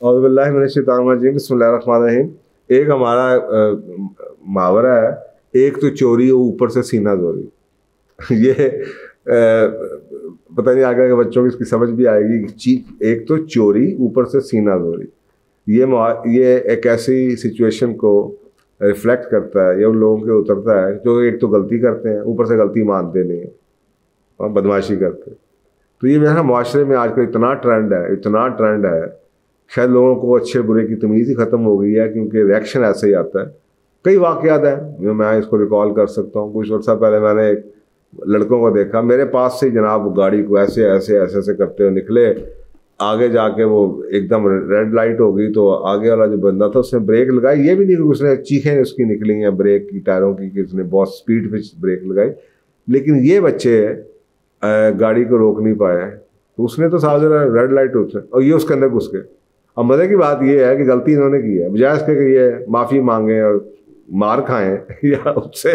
बिस्मिल्लाहिर्रहमानिर्रहीम। एक हमारा मुहावरा है, एक तो चोरी हो ऊपर से सीना जोरी। ये पता नहीं आगे के बच्चों की इसकी समझ भी आएगी। एक तो चोरी ऊपर से सीना जोरी, ये एक ऐसी सिचुएशन को रिफ्लेक्ट करता है या उन लोगों के उतरता है जो एक तो गलती करते हैं, ऊपर से गलती मानते नहीं हैं और बदमाशी करते हैं। तो ये मेरा माशरे में आजकल इतना ट्रेंड है, शायद लोगों को अच्छे बुरे की तमीज़ ही ख़त्म हो गई है, क्योंकि रिएक्शन ऐसे ही आता है। कई वाक़यात हैं जो मैं इसको रिकॉल कर सकता हूँ। कुछ वर्षा पहले मैंने एक लड़कों को देखा, मेरे पास से जनाब गाड़ी को ऐसे ऐसे करते हुए निकले। आगे जाके वो एकदम रेड लाइट हो गई तो आगे वाला जो बंदा था उसने ब्रेक लगाई। ये भी नहीं कि उसने चीखें उसकी निकली हैं ब्रेक की, टायरों की, कि उसने बहुत स्पीड पे ब्रेक लगाई, लेकिन ये बच्चे गाड़ी को रोक नहीं पाए। तो उसने तो साथ रेड लाइट उठे और ये उसके अंदर घुस गए। अब मज़े की बात ये है कि गलती इन्होंने की है, बजाय इसके कि ये माफ़ी मांगे और मार खाएं या उससे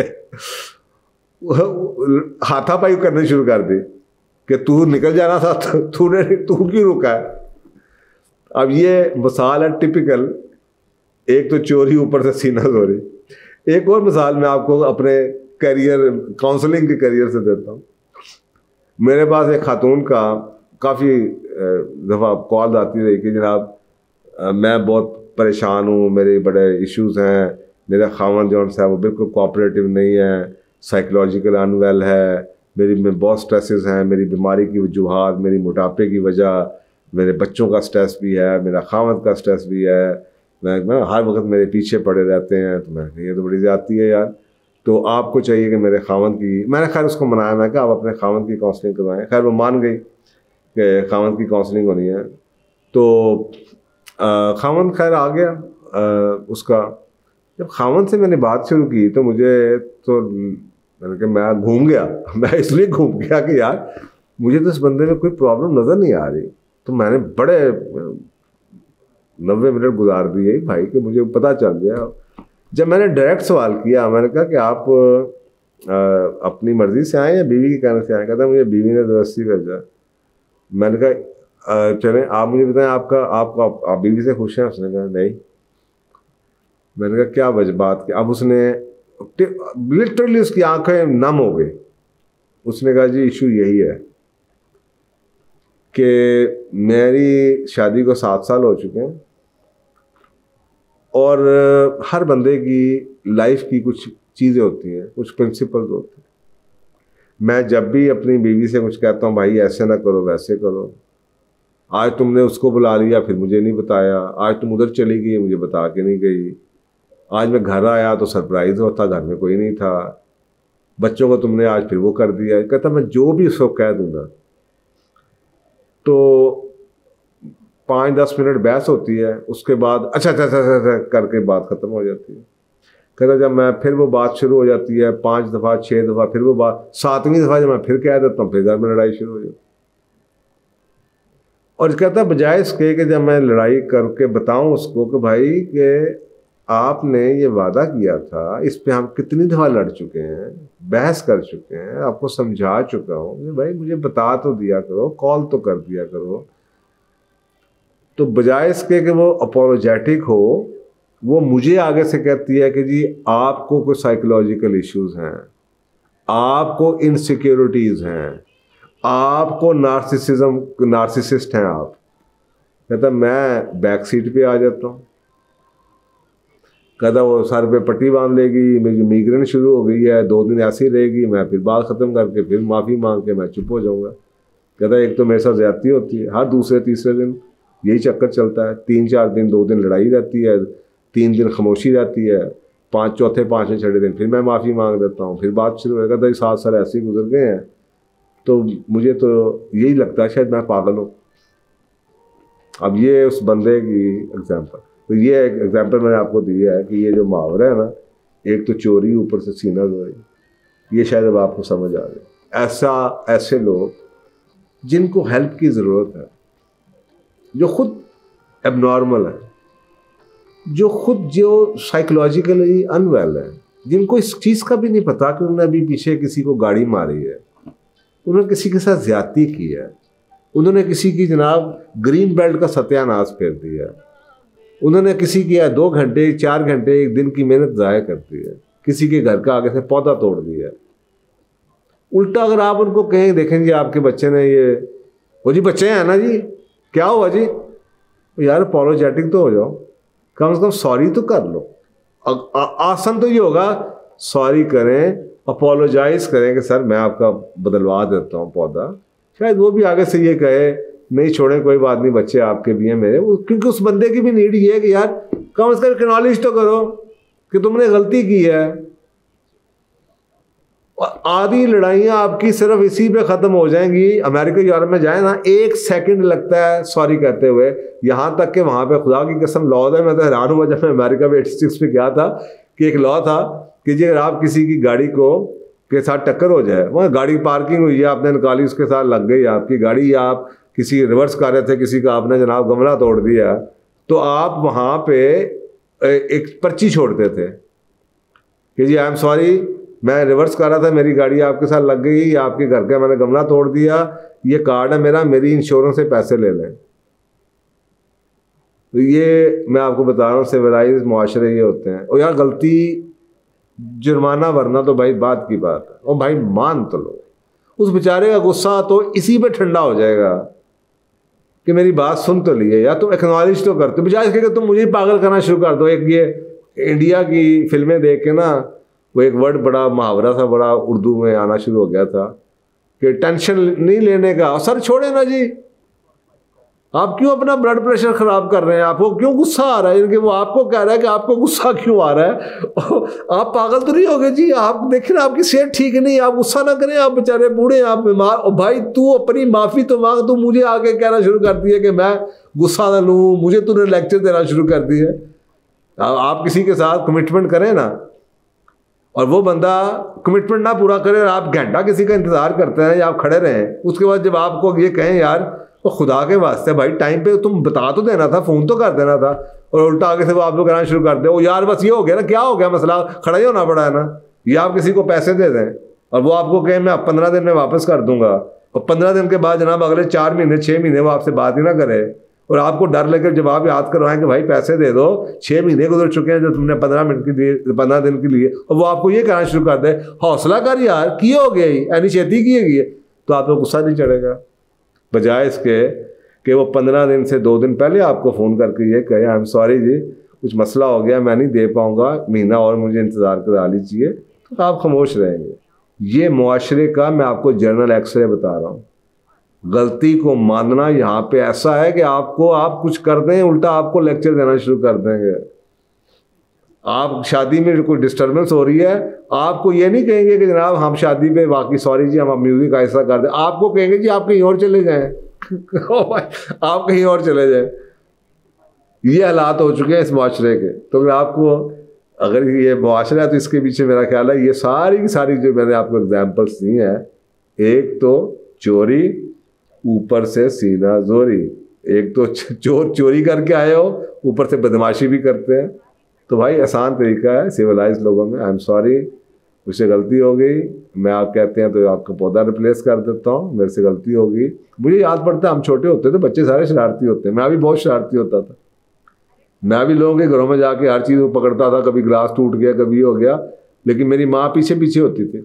हाथापाई करनी शुरू कर दी कि तू निकल जाना था, तू क्यों रुका है। अब ये मिसाल है टिपिकल, एक तो चोरी ऊपर से सीना जोरी। एक और मिसाल मैं आपको अपने करियर, काउंसलिंग के करियर से देता हूँ। मेरे पास एक खातून का काफ़ी दफ़ा कॉल आती रही कि जनाब मैं बहुत परेशान हूँ, मेरे बड़े इश्यूज़ हैं, मेरा खामन जो है वो बिल्कुल कोऑपरेटिव नहीं है, साइकोलॉजिकल अनवेल है, मेरी में बहुत स्ट्रेसेस हैं, मेरी बीमारी की वजूहात, मेरी मोटापे की वजह, मेरे बच्चों का स्ट्रेस भी है, मेरा खामद का स्ट्रेस भी है, मैं हर वक्त मेरे पीछे पड़े रहते हैं। तो मैं ये तो बड़ी ज़्यादती है यार, तो आपको चाहिए कि मेरे खामद की, मैंने खैर उसको मनाया, मैं कहा आप अपने खामद की काउंसलिंग करवाएं। खैर वो मान गई कि खामद की काउंसलिंग होनी है। तो खामद खैर आ गया उसका। जब खामद से मैंने बात शुरू की तो मैंने कहा मैं घूम गया। मैं इसलिए घूम गया कि यार मुझे तो इस बंदे में कोई प्रॉब्लम नज़र नहीं आ रही। तो मैंने बड़े 90 मिनट गुजार दिए भाई कि मुझे पता चल गया। जब मैंने डायरेक्ट सवाल किया, मैंने कहा कि आप अपनी मर्ज़ी से आए या बीवी के कहने से आए? कहता मुझे बीवी ने ज़बरदस्ती भेजा। मैंने कहा चलें आप मुझे बताएं आप बीवी से खुश हैं? उसने कहा नहीं। मैंने कहा क्या वजह बात की? अब उसने लिटरली उसकी आंखें नम हो गई। उसने कहा जी इशू यही है कि मेरी शादी को 7 साल हो चुके हैं और हर बंदे की लाइफ की कुछ चीज़ें होती हैं, कुछ प्रिंसिपल्स होते हैं। मैं जब भी अपनी बीवी से कुछ कहता हूँ भाई ऐसे ना करो वैसे करो, आज तुमने उसको बुला लिया फिर मुझे नहीं बताया, आज तुम उधर चली गई मुझे बता के नहीं गई, आज मैं घर आया तो सरप्राइज होता, घर में कोई नहीं था, बच्चों को तुमने आज फिर वो कर दिया। कहता मैं जो भी उसको कह दूंगा। तो 5-10 मिनट बहस होती है, उसके बाद अच्छा करके बात ख़त्म हो जाती है। कहता जब मैं फिर वो बात शुरू हो जाती है 5 दफ़ा 6 दफ़ा, फिर वो बात 7वीं दफ़ा जब मैं फिर कह देता हूँ फिर घर में लड़ाई शुरू हो जाती है। और कहता बजाय इसके कि जब मैं लड़ाई करके बताऊँ उसको कि भाई कि आपने ये वादा किया था, इस पे हम कितनी दफ़ा लड़ चुके हैं, बहस कर चुके हैं, आपको समझा चुका हूँ कि भाई मुझे बता तो दिया करो, कॉल तो कर दिया करो। तो बजाय इसके कि वो अपोलोजेटिक हो, वो मुझे आगे से कहती है कि जी आपको कोई साइकोलॉजिकल इश्यूज हैं, आपको इनसिक्योरिटीज़ हैं, आपको नार्सिसिस्ट हैं आप। कहता मैं बैक सीट पे आ जाता हूँ। कहता वो सर पे पट्टी बांध लेगी, मेरी माइग्रेन शुरू हो गई है, 2 दिन ऐसी रहेगी, मैं फिर बात ख़त्म करके फिर माफ़ी मांग के मैं चुप हो जाऊँगा। कहता एक तो मेरे साथ ज़्यादती होती है, हर दूसरे तीसरे दिन यही चक्कर चलता है, 3-4 दिन 2 दिन लड़ाई रहती है, 3 दिन खामोशी रहती है, 5वें 6वें दिन फिर मैं माफ़ी मांग देता हूँ, फिर बात शुरू हो। कहता 7 साल ऐसे ही गुजर गए हैं, तो मुझे तो यही लगता है शायद मैं पागल हूँ। अब ये उस बंदे की एग्जाम्पल, तो ये एक एग्जाम्पल मैंने आपको दिया है कि ये जो मुहावरा है ना, एक तो चोरी ऊपर से सीना जोरी, ये शायद अब आपको समझ आ जाए। ऐसे लोग जिनको हेल्प की ज़रूरत है, जो खुद एबनॉर्मल है, जो साइकोलॉजिकली अनवेल है, जिनको इस चीज़ का भी नहीं पता कि उन्होंने अभी पीछे किसी को गाड़ी मारी है, उन्होंने किसी के साथ ज्यादती की है, उन्होंने किसी की जनाब ग्रीन बेल्ट का सत्यानाश फेर दिया है, उन्होंने किसी की 2 घंटे 4 घंटे एक दिन की मेहनत ज़ाया कर दी है, किसी के घर का आगे से पौधा तोड़ दिया है। उल्टा अगर आप उनको कहें देखें जी आपके बच्चे ने ये, वो जी बच्चे हैं ना जी, क्या हुआ जी, यार अपोलोजेटिक तो हो जाओ, कम से कम सॉरी तो कर लो। आसन तो ये होगा, सॉरी करें, अपोलोजाइज करें कि सर मैं आपका बदलवा देता हूँ पौधा। शायद वो भी आगे से ये कहे नहीं छोड़ें कोई बात नहीं, बच्चे आपके भी हैं मेरे, क्योंकि उस बंदे की भी नीड ये है कि यार कम से कम एक्नॉलेज तो करो कि तुमने गलती की है। आधी लड़ाइयाँ आपकी सिर्फ इसी पे ख़त्म हो जाएंगी। अमेरिका यूरोप में जाए ना, 1 सेकंड लगता है सॉरी कहते हुए, यहाँ तक कि वहाँ पे खुदा की कसम लॉ है। मैं तो हैरान हुआ जब मैं अमेरिका में 86 पे गया था कि एक लॉ था कि जी अगर आप किसी की गाड़ी को के साथ टक्कर हो जाए, वहाँ गाड़ी पार्किंग हुई है, आपने निकाली, उसके साथ लग गई आपकी गाड़ी, या आप किसी रिवर्स कर रहे थे, किसी का आपने जनाब गमला तोड़ दिया, तो आप वहाँ पे एक पर्ची छोड़ते थे कि जी आई एम सॉरी, मैं रिवर्स कर रहा था, मेरी गाड़ी आपके साथ लग गई, या आपके घर का मैंने गमला तोड़ दिया, ये कार्ड है मेरा, मेरी इंश्योरेंस से पैसे ले लें। तो ये मैं आपको बता रहा हूँ सिविलाइज मुआशरे ये होते हैं। और यार गलती जुर्माना वरना तो भाई बात की बात है, और भाई मान तो लो। उस बेचारे का गुस्सा तो इसी पे ठंडा हो जाएगा कि मेरी बात सुन तो लिए, या तुम एक्नॉलेज तो करते, बजाय इसके तुम मुझे पागल करना शुरू कर दो। एक ये इंडिया की फिल्में देख के ना, वो एक वर्ड बड़ा मुहावरा सा बड़ा उर्दू में आना शुरू हो गया था कि टेंशन नहीं लेने का, सर छोड़े ना जी, आप क्यों अपना ब्लड प्रेशर खराब कर रहे हैं, आपको क्यों गुस्सा आ रहा है, इनके वो आपको कह रहा है कि आपको गुस्सा क्यों आ रहा है, आप पागल तो नहीं हो गए जी, आप देखें ना आपकी सेहत ठीक नहीं, आप गुस्सा ना करें, आप बेचारे बूढ़े, आप बीमार। और भाई तू अपनी माफ़ी तो मांग, तू मुझे आके कहना शुरू कर दिया कि मैं गुस्सा ना लूँ, मुझे तूने लेक्चर देना शुरू कर दिया। आप किसी के साथ कमिटमेंट करें ना, और वो बंदा कमिटमेंट ना पूरा करे और आप घंटा किसी का इंतज़ार करते हैं या आप खड़े रहें, उसके बाद जब आपको ये कहें यार तो खुदा के वास्ते भाई टाइम पे तुम बता तो देना था, फ़ोन तो कर देना था, और उल्टा आगे से वो आप लोग कहना शुरू कर दे, ओ यार बस ये हो गया ना, क्या हो गया मसला, खड़ा ही होना पड़ा है ना। या आप किसी को पैसे दे दें और वो आपको कहें मैं 15 दिन में वापस कर दूंगा, और 15 दिन के बाद जनाब अगले 4 महीने 6 महीने वो आपसे बात ही ना करे, और आपको डर लेकर जब आप याद करवाएं कि भाई पैसे दे दो, 6 महीने गुजर चुके हैं जो तुमने 15 दिन के लिए, और वो आपको ये कहना शुरू कर दे हौसला कर यार, किए हो गई यानी खेती की है, तो आपको गुस्सा नहीं चढ़ेगा। बजाय इसके कि वो 15 दिन से 2 दिन पहले आपको फ़ोन करके ये कहे आई एम सॉरी जी कुछ मसला हो गया, मैं नहीं दे पाऊँगा, महीना और मुझे इंतज़ार करा लीजिए, तो आप खामोश रहेंगे। ये मुआशरे का मैं आपको जर्नल एक्सरे बता रहा हूँ। गलती को मानना यहाँ पे ऐसा है कि आपको आप कुछ कर दें उल्टा आपको लेक्चर देना शुरू कर देंगे। आप शादी में कोई डिस्टर्बेंस हो रही है, आपको ये नहीं कहेंगे कि जनाब हम शादी पे बाकी सॉरी जी हम म्यूजिक ऐसा कर दें, आपको कहेंगे जी आप कहीं और चले जाएं आप कहीं और चले जाएं। ये हालात हो चुके हैं इस मुआशरे के। तो मैं आपको अगर ये मुआशरा है तो इसके पीछे मेरा ख्याल है ये सारी की सारी जो मैंने आपको एग्जाम्पल्स दी हैं, एक तो चोरी ऊपर से सीना जोरी, एक तो चोर चोरी करके आए हो ऊपर से बदमाशी भी करते हैं। तो भाई आसान तरीका है सिविलाइज लोगों में, आई एम सॉरी मुझसे गलती हो गई, मैं आप कहते हैं तो आपका पौधा रिप्लेस कर देता हूँ, मेरे से गलती होगी। मुझे याद पड़ता है हम छोटे होते थे, बच्चे सारे शरारती होते हैं, मैं भी बहुत शरारती होता था, मैं भी लोगों के घरों में जाके हर चीज़ पकड़ता था, कभी ग्लास टूट गया कभी हो गया, लेकिन मेरी माँ पीछे पीछे होती थी,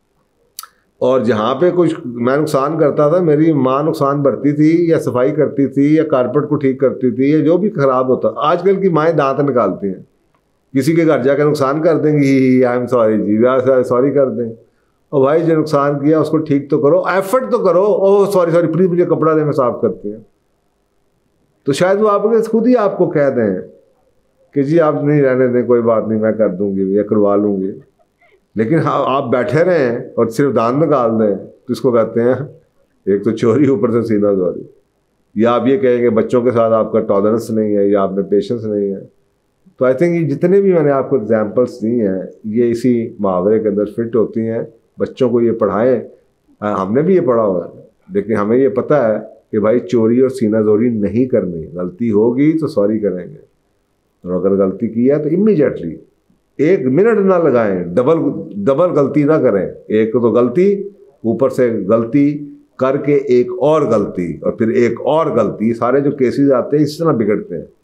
और जहाँ पे कुछ मैं नुकसान करता था मेरी माँ नुकसान भरती थी या सफाई करती थी या कारपेट को ठीक करती थी या जो भी ख़राब होता। आजकल की माएँ दांत निकालती हैं, किसी के घर जाकर नुकसान कर देंगी, आई एम सॉरी जी सॉरी कर दें, और भाई जो नुकसान किया उसको ठीक तो करो, एफर्ट तो करो, ओह सॉरी सॉरी प्लीज़ मुझे कपड़ा दे मैं साफ़ करती हैं। तो शायद वो आपके खुद ही आपको कह दें कि जी आप नहीं रहने दें, कोई बात नहीं मैं कर दूंगी या करवा लूँगी, लेकिन हाँ आप बैठे रहें और सिर्फ दांत निकाल दें तो इसको कहते हैं एक तो चोरी ऊपर से सीना चोरी। या आप ये कहेंगे बच्चों के साथ आपका टॉलरेंस नहीं है या आप में पेशेंस नहीं है। तो आई थिंक ये जितने भी मैंने आपको एग्जांपल्स दी हैं ये इसी मुहावरे के अंदर फिट होती हैं। बच्चों को ये पढ़ाएं, हमने भी ये पढ़ा हुआ है, लेकिन हमें ये पता है कि भाई चोरी और सीनाजोरी नहीं करनी, गलती होगी तो सॉरी करेंगे, और अगर गलती की है तो इमीडिएटली 1 मिनट ना लगाएं, डबल गलती ना करें। एक तो गलती ऊपर से गलती करके एक और गलती और फिर एक और गलती, सारे जो केसेस आते हैं इस तरह बिगड़ते हैं।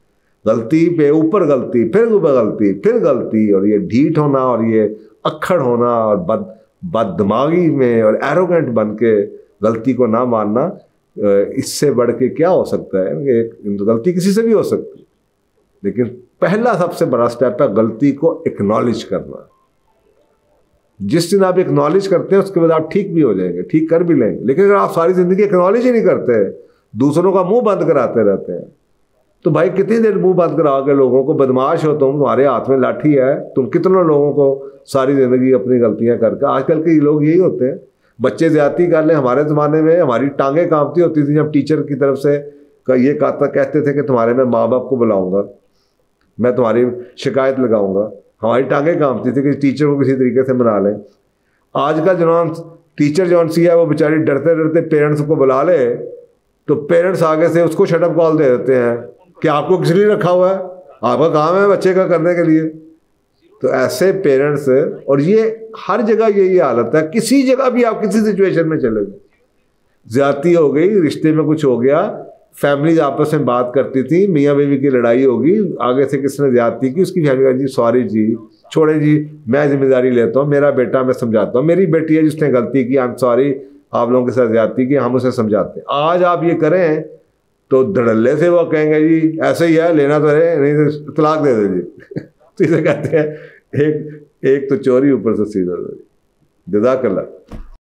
गलती पे ऊपर गलती, फिर ऊपर गलती, फिर गलती, और ये ढीठ होना और ये अक्खड़ होना और बददिमागी में और एरोगेंट बन के गलती को ना मानना, इससे बढ़ के क्या हो सकता है? गलती किसी से भी हो सकती है, लेकिन पहला सबसे बड़ा स्टेप है गलती को एक्नॉलेज करना। जिस दिन आप एक्नॉलेज करते हैं उसके बाद आप ठीक भी हो जाएंगे, ठीक कर भी लेंगे। लेकिन अगर आप सारी जिंदगी एक्नॉलेज ही नहीं करते, दूसरों का मुंह बंद कराते रहते हैं, तो भाई कितनी देर मुंह बंद करा के लोगों को, बदमाश हो तुम, तुम्हारे हाथ में लाठी है, तुम कितने लोगों को सारी जिंदगी अपनी गलतियां करके। आजकल के लोग यही होते हैं, बच्चे ज्यादती कर ले। हमारे ज़माने में हमारी टांगें कांपती होती थी जब टीचर की तरफ से ये कहते थे कि तुम्हारे मैं माँ बाप को बुलाऊंगा, मैं तुम्हारी शिकायत लगाऊंगा। हमारी टांगें कांपती थी कि टीचर को किसी तरीके से मना लें। आज का जवान टीचर जौन सी है वो बेचारी डरते डरते पेरेंट्स को बुला ले, तो पेरेंट्स आगे से उसको शटअप कॉल दे देते हैं कि आपको किस लिए रखा हुआ है, आपका काम है बच्चे का करने के लिए। तो ऐसे पेरेंट्स, और ये हर जगह यही हालत है, किसी जगह भी आप किसी सिचुएशन में चले गए, ज्यादती हो गई, रिश्ते में कुछ हो गया, फैमिलीज आपस में बात करती थी, मियाँ बीवी की लड़ाई होगी, आगे से किसने ज्यादती की, उसकी फैमिली का जी सॉरी जी, छोड़े जी, मैं जिम्मेदारी लेता हूँ, मेरा बेटा मैं समझाता हूँ, मेरी बेटी है जिसने गलती की, आई एम सॉरी, आप लोगों के साथ ज्यादती की, हम उसे समझाते हैं। आज आप ये करें तो धड़ल्ले से वो कहेंगे जी ऐसे ही है, लेना तो है, नहीं तो तलाक दे दो जी। तो इसे कहते हैं एक तो चोरी ऊपर से सीधा। जज़ाकल्लाह।